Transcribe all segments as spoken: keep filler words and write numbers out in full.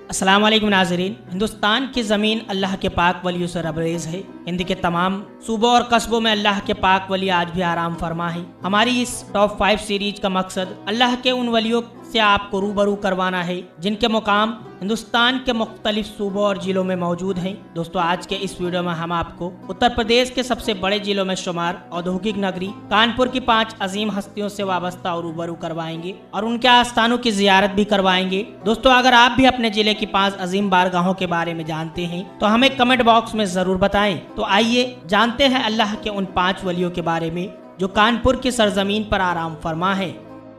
अस्सलाम वालेकुम नाज़रीन। हिंदुस्तान की ज़मीन अल्लाह के पाक वलियों से रबरेज़ है। हिंद के तमाम सूबों और कस्बों में अल्लाह के पाक वली आज भी आराम फरमा है। हमारी इस टॉप फाइव सीरीज का मकसद अल्लाह के उन वलियों से आपको रूबरू करवाना है जिनके मुकाम हिंदुस्तान के मुख्तलिफ सूबों और जिलों में मौजूद हैं। दोस्तों, आज के इस वीडियो में हम आपको उत्तर प्रदेश के सबसे बड़े जिलों में शुमार औद्योगिक नगरी कानपुर की पांच अजीम हस्तियों से वाबस्ता और रूबरू करवाएंगे और उनके आस्थानों की जियारत भी करवाएंगे। दोस्तों, अगर आप भी अपने जिले की पांच अजीम बारगाहों के बारे में जानते हैं तो हमें कमेंट बॉक्स में जरूर बताएं। तो आइए जानते हैं अल्लाह के उन पांच वलियों के बारे में जो कानपुर की सरजमीन पर आराम फरमा है।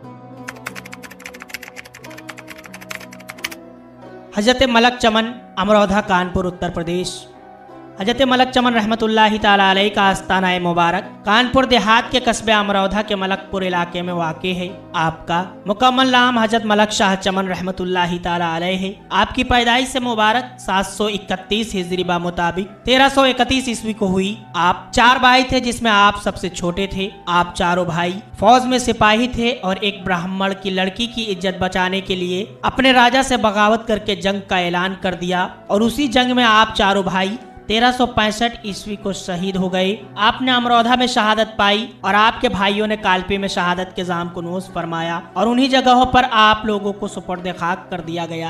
हजरत मलक चमन, अमरोधा, कानपुर, उत्तर प्रदेश। हजरत मलक चमन रहमतुल्लाहि ताला अलैह का आस्ताना मुबारक कानपुर देहात के कस्बे अमरोधा के मलकपुर इलाके में वाक़ है। आपका मुकम्मल नाम हजरत मलक शाह चमन रहमतुल्लाहि ताला अलैह है। आपकी पैदाइश से मुबारक सात सौ इकतीस हिजरी बा मुताबिक तेरह सौ इकतीस ईस्वी को हुई। आप चार भाई थे जिसमें आप सबसे छोटे थे। आप चारों भाई फौज में सिपाही थे और एक ब्राह्मण की लड़की की इज्जत बचाने के लिए अपने राजा से बगावत करके जंग का ऐलान कर दिया और उसी जंग में आप चारों भाई तेरह सौ पैंसठ ईस्वी को शहीद हो गए। आपने अमरोधा में शहादत पाई और आपके भाइयों ने कालपी में शहादत के जाम को नोश फरमाया और उन्हीं जगहों पर आप लोगों को सुपुर्द खाक कर दिया गया।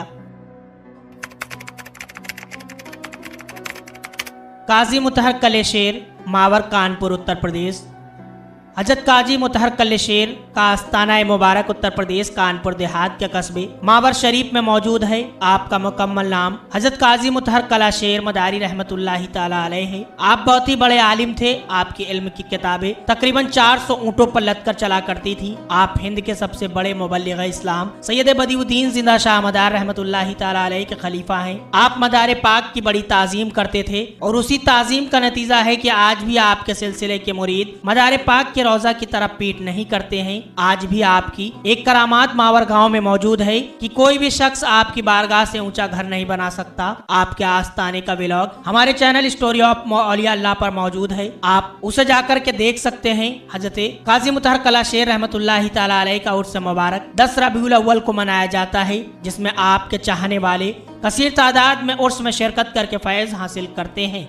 काजी मुतहर कलेशेर, मावर, कानपुर, उत्तर प्रदेश। हजरत काजी मुतहर कलेशेर का आस्ताना मुबारक उत्तर प्रदेश कानपुर देहात के कस्बे मावर शरीफ में मौजूद है। आपका मुकम्मल नाम हजरत काजी मुतहर कलेशेर मदारी रहमतुल्लाहि ताला अलैह है। आप बहुत ही बड़े आलिम थे। आपकी इल्म की किताबें तकरीबन चार सौ ऊँटों पर लद कर चला करती थी। आप हिंद के सबसे बड़े मुबल्लिग इस्लाम सैयद बदीउद्दीन जिंदा शाह मदार रहमतुल्लाहि ताला अलैह के खलीफा हैं। आप मदार पाक की बड़ी ताजीम करते थे और उसी ताजीम का नतीजा है कि आज भी आपके सिलसिले के मुरीद मदार पाक के रोजा की तरफ पीठ नहीं करते हैं। आज भी आपकी एक करामात मावर गांव में मौजूद है कि कोई भी शख्स आपकी बारगाह से ऊंचा घर नहीं बना सकता। आपके आस्ताने का व्लॉग हमारे चैनल स्टोरी ऑफ औलिया अल्लाह पर मौजूद है, आप उसे जाकर के देख सकते हैं। हजरत काजी मुतहर कलेशेर रहमतुल्लाहि ताला अलैह का उर्स मुबारक दस रबीउल अव्वल को मनाया जाता है, जिसमें आपके चाहने वाले कसीर तादाद में उर्स में शिरकत करके फैज हासिल करते हैं।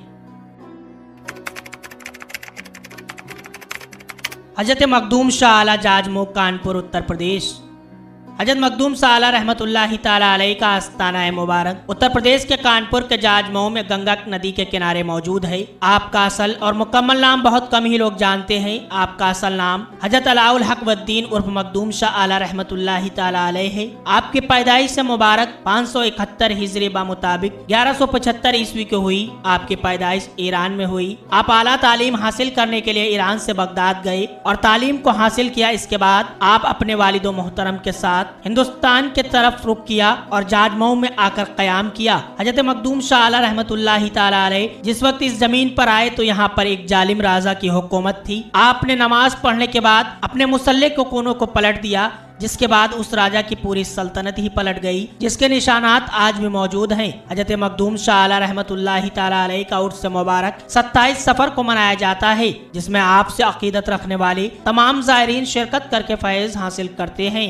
हजरत मखदूम शाह आला जाजमो, कानपुर, उत्तर प्रदेश। हजरत मखदूम शाह आला रहमतुल्लाहि ताला अलैह का आस्ताना मुबारक उत्तर प्रदेश के कानपुर के जाजमऊ में गंगा नदी के किनारे मौजूद है। आपका असल और मुकम्मल नाम बहुत कम ही लोग जानते हैं। आपका असल नाम हजरत अलाउल हक वद्दीन उर्फ मखदूम शाह आला रहमतुल्लाहि ताला अलैह है। आपकी पैदाइश से मुबारक पाँच सौ इकहत्तर हिजरी बा मुताबिक ग्यारह सौ पचहत्तर ईस्वी को हुई। आपकी पैदाइश ईरान में हुई। आप आला तालीम हासिल करने के लिए ईरान से बगदाद गए और तालीम को हासिल किया। इसके बाद आप अपने वालिदो मोहतरम के साथ हिंदुस्तान के तरफ रुख किया और जाजमऊ में आकर कयाम किया। हजरत मखदूम शाह आला रहमतुल्लाहि ताला अलैह जिस वक्त इस जमीन पर आए तो यहाँ पर एक जालिम राजा की हुकूमत थी। आपने नमाज पढ़ने के बाद अपने मुसल्ले को कोनों को पलट दिया, जिसके बाद उस राजा की पूरी सल्तनत ही पलट गई, जिसके निशानात आज भी मौजूद हैं। हजरत मखदूम शाह आला रहमतुल्लाहि ताला अलैह का उर्स मुबारक सत्ताईस सफर को मनाया जाता है, जिसमें आपसे अकीदत रखने वाले तमाम ज़ायरीन शिरकत करके फैज हासिल करते हैं।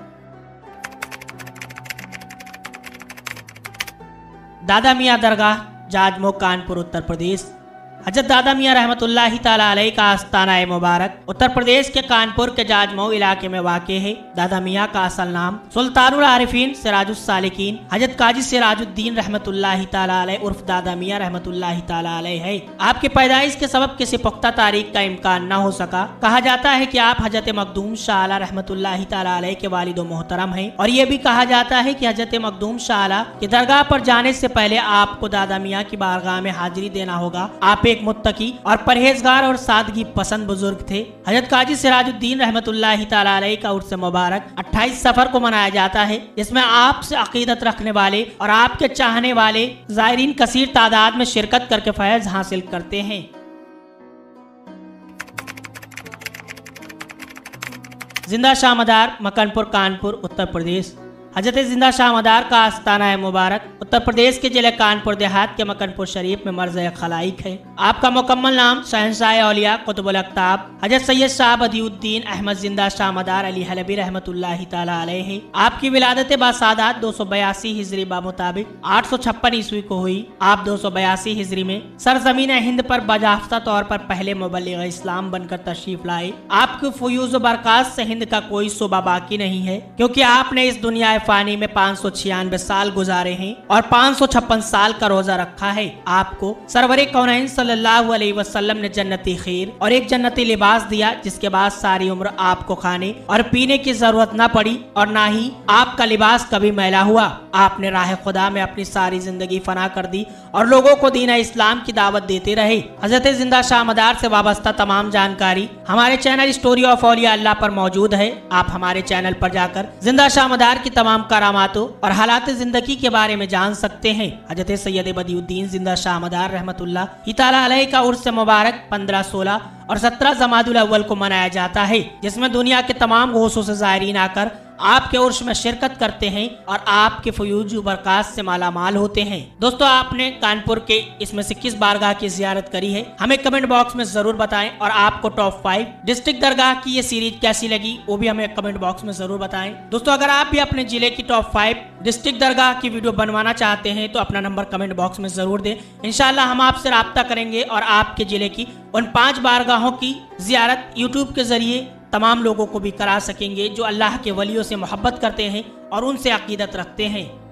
दादा मियाँ दरगाह, जाजमऊ, कानपुर, उत्तर प्रदेश। हजरत दादा मियाँ रहमतुल्लाहि ताला अलैह का आस्ताना मुबारक उत्तर प्रदेश के कानपुर के जाजमऊ इलाके में वाक़े है। दादा मियाँ का असल नाम सुल्तानुल आरिफीन सिराजुस सालिकीन हजरत काजी सिराजुद्दीन रहमतुल्लाहि ताला अलैह उर्फ दादा मियाँ रहमतुल्लाहि ताला अलैह है। आपकी पैदाइश के सबब किसी पुख्ता तारीख का इम्कान न हो सका। कहा जाता है कि आप हजरत मखदूम शाह आला रहमतुल्लाहि ताला अलैह के वालिदो मोहतरम हैं और ये भी कहा जाता है कि हजरत मखदूम शाह आला की दरगाह पर जाने से पहले आपको दादा मियाँ की बारगाह में हाजिरी देना होगा। आप एक मुत्तकी और परहेजगार और सादगी पसंद बुजुर्ग थे। हजरत काजी सिराजुद्दीन रहमतुल्लाहि ताला अलैह का उर्स मुबारक अट्ठाईस सफर को मनाया जाता है, जिसमें आपसे अकीदत रखने वाले और आपके चाहने वाले ज़ायरीन कसीर तादाद में शिरकत करके फैज हासिल करते हैं। जिंदा शाह मदार, मकनपुर, कानपुर, उत्तर प्रदेश। हजरत जिंदा शाह मदार का आस्ताना है मुबारक उत्तर प्रदेश के जिले कानपुर देहात के मकनपुर शरीफ में मर्ज खलाइक है। आपका मुकम्मल नाम शहंशाह औलिया कुतुबुल अक्ताब हजरत सैयद शाह बदियुद्दीन अहमद जिंदा शाह मदार अली हलबी रहमतुल्लाहि ताला अलैह है। आपकी विलादत बासादात दो सौ बयासी हिजरी बा मुताबिक आठ सौ छप्पन ईस्वी को हुई। आप दो सौ बयासी हिजरी में सरजमीन हिंद पर बाजाफ्ता तौर पर पहले मुबल्लिग इस्लाम बनकर तशरीफ लाए। आपके फयूज बरकत से हिंद का कोई सूबा बाकी नहीं है, क्योंकि आपने इस दुनिया फानी में पाँच सौ छियानवे साल गुजारे हैं और पाँच सौ छप्पन साल का रोजा रखा है। आपको सरवरे कौनैन सल्लल्लाहु अलैहि वसल्लम ने जन्नती खीर और एक जन्नती लिबास दिया, जिसके बाद सारी उम्र आपको खाने और पीने की जरूरत न पड़ी और ना ही आपका लिबास कभी मैला हुआ। आपने राह खुदा में अपनी सारी जिंदगी फना कर दी और लोगों को दीन इस्लाम की दावत देते रहे। हजरत जिंदा शाह मदार से वाबस्ता तमाम जानकारी हमारे चैनल स्टोरी ऑफ औलिया अल्लाह पर मौजूद है। आप हमारे चैनल पर जाकर जिंदा शाह मदार की तमाम करामातों और हालात जिंदगी के बारे में जान सकते हैं। हजरत सैयद बदियुद्दीन जिंदा शाह मदार रहमतुल्लाहि ताला अलैह का उर्स मुबारक पंद्रह सोलह और सत्रह जमादुल अव्वल को मनाया जाता है, जिसमें दुनिया के तमाम गोशों से ज़ायरीन आकर आपके उर्स में शिरकत करते हैं और आपके फयूज बरकत से माला माल होते हैं। दोस्तों, आपने कानपुर के इसमें से किस बारगाह की जियारत करी है हमें कमेंट बॉक्स में जरूर बताएं, और आपको टॉप फाइव डिस्ट्रिक्ट दरगाह की ये सीरीज कैसी लगी वो भी हमें कमेंट बॉक्स में जरूर बताएं। दोस्तों, अगर आप भी अपने जिले की टॉप फाइव डिस्ट्रिक्ट दरगाह की वीडियो बनवाना चाहते हैं तो अपना नंबर कमेंट बॉक्स में जरूर दें। इंशाल्लाह हम आपसे राब्ता करेंगे और आपके जिले की उन पांच बारगाहों की जियारत यूट्यूब के जरिए तमाम लोगों को भी करा सकेंगे जो अल्लाह के वलियों से मोहब्बत करते हैं और उनसे अकीदत रखते हैं।